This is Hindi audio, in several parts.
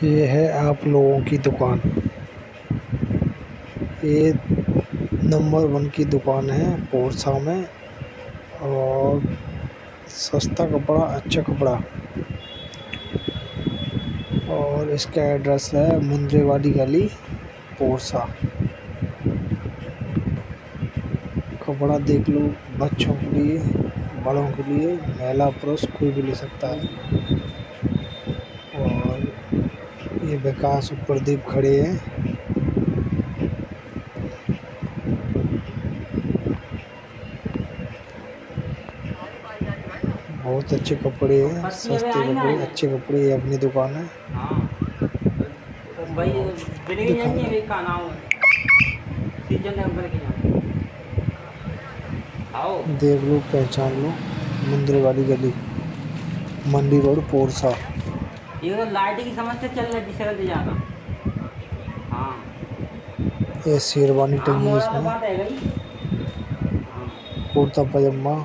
ये है आप लोगों की दुकान। ये नंबर 1 की दुकान है पोरसा में, और सस्ता कपड़ा, अच्छा कपड़ा। और इसका एड्रेस है मुंद्रे वाली गली, पोरसा। कपड़ा देख लो, बच्चों के लिए, बड़ों के लिए, महिला पुरुष कोई भी ले सकता है। और ये विकास और प्रदीप खड़े हैं। बहुत अच्छे कपड़े हैं, सस्ते कपड़े, अच्छे कपड़े। ये अपनी दुकान है। देख लो, पहचान लो, मुंद्रे वाली गली, मंडी रोड, पोरसा। ये तो लाइट की समस्या चल रही है ज्यादा। हाँ, ये शेरवानी टंगी है इसमें, कुर्ता पजामा,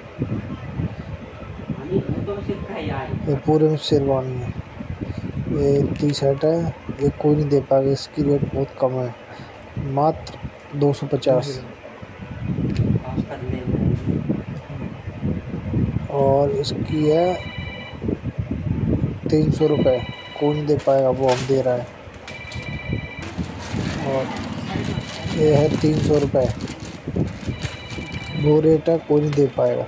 ये पूरे में शेरवानी है। ये टी शर्ट है, ये कोई नहीं दे पाएगा, इसकी रेट बहुत कम है, मात्र 250। और इसकी है 300 रुपये, कोई नहीं दे पाएगा, वो हम दे रहा है। और ये है 300 रुपये, वो रेट है, कोई नहीं दे पाएगा।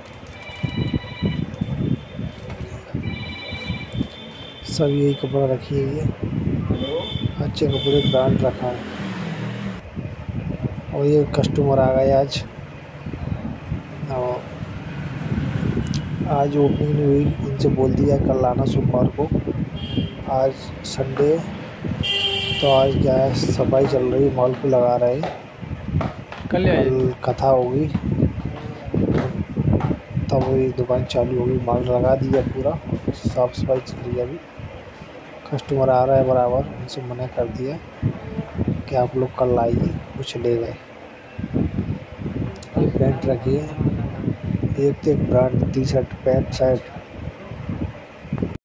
सब यही कपड़ा रखी है, ये अच्छे कपड़े ब्रांड रखा है। और ये कस्टमर आ गए आज, और आज ओपनिंग नहीं हुई, इनसे बोल दिया कल आना सोमवार को। आज संडे, तो आज क्या है, सफाई चल रही है, मॉल को लगा रहे हैं। कल कथा होगी, तब वही दुकान चालू होगी। माल लगा दिया, पूरा साफ सफाई चल रही है। अभी कस्टमर आ रहा है बराबर, उनसे मना कर दिया कि आप लोग कल आइए, कुछ ले गए। ये पैंट रखी है, एक brand T shirt, pant shirt